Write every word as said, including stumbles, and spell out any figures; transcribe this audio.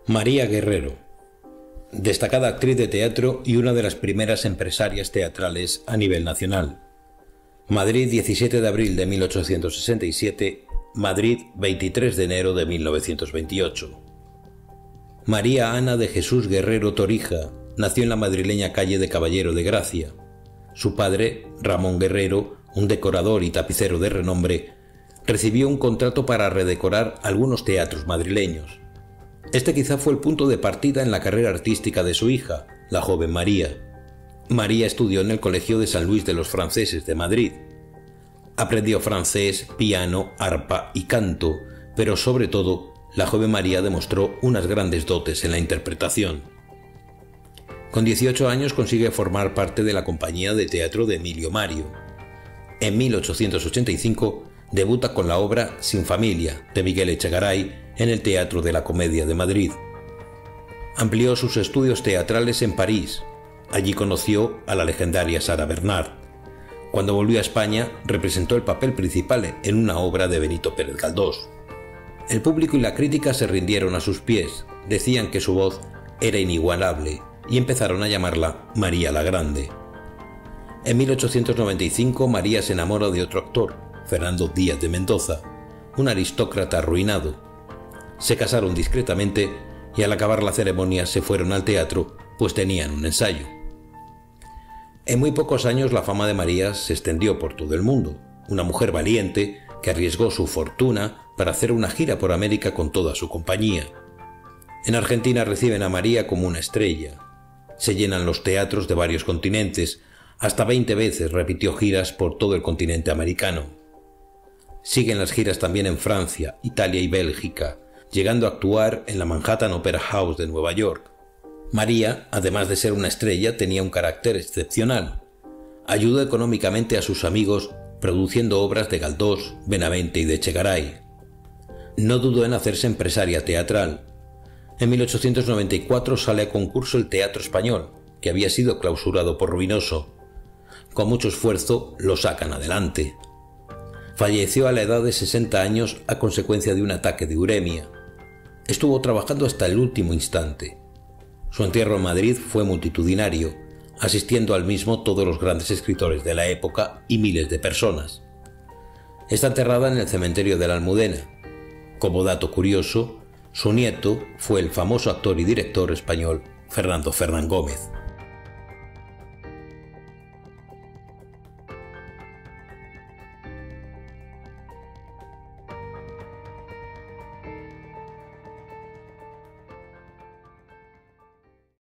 María Guerrero, destacada actriz de teatro y una de las primeras empresarias teatrales a nivel nacional. Madrid, diecisiete de abril de mil ochocientos sesenta y siete, Madrid, veintitrés de enero de mil novecientos veintiocho. María Ana de Jesús Guerrero Torija nació en la madrileña calle de Caballero de Gracia. Su padre, Ramón Guerrero, un decorador y tapicero de renombre, recibió un contrato para redecorar algunos teatros madrileños. Este quizá fue el punto de partida en la carrera artística de su hija, la joven María. María estudió en el Colegio de San Luis de los Franceses de Madrid. Aprendió francés, piano, arpa y canto, pero sobre todo, la joven María demostró unas grandes dotes en la interpretación. Con dieciocho años consigue formar parte de la compañía de teatro de Emilio Mario. En mil ochocientos ochenta y cinco debuta con la obra Sin familia, de Miguel Echegaray, en el Teatro de la Comedia de Madrid. Amplió sus estudios teatrales en París. Allí conoció a la legendaria Sara Bernard. Cuando volvió a España, representó el papel principal en una obra de Benito Pérez Galdós. El público y la crítica se rindieron a sus pies, decían que su voz era inigualable y empezaron a llamarla María la Grande. En mil ochocientos noventa y cinco, María se enamora de otro actor, Fernando Díaz de Mendoza, un aristócrata arruinado. Se casaron discretamente y al acabar la ceremonia se fueron al teatro, pues tenían un ensayo. En muy pocos años la fama de María se extendió por todo el mundo, una mujer valiente que arriesgó su fortuna para hacer una gira por América con toda su compañía. En Argentina reciben a María como una estrella. Se llenan los teatros de varios continentes, hasta veinte veces repitió giras por todo el continente americano. Siguen las giras también en Francia, Italia y Bélgica, llegando a actuar en la Manhattan Opera House de Nueva York. María, además de ser una estrella, tenía un carácter excepcional. Ayudó económicamente a sus amigos produciendo obras de Galdós, Benavente y de Echegaray. No dudó en hacerse empresaria teatral. En mil ochocientos noventa y cuatro sale a concurso el Teatro Español, que había sido clausurado por Ruinoso. Con mucho esfuerzo lo sacan adelante. Falleció a la edad de sesenta años a consecuencia de un ataque de uremia. Estuvo trabajando hasta el último instante. Su entierro en Madrid fue multitudinario, asistiendo al mismo todos los grandes escritores de la época y miles de personas. Está enterrada en el cementerio de la Almudena. Como dato curioso, su nieto fue el famoso actor y director español Fernando Fernán Gómez.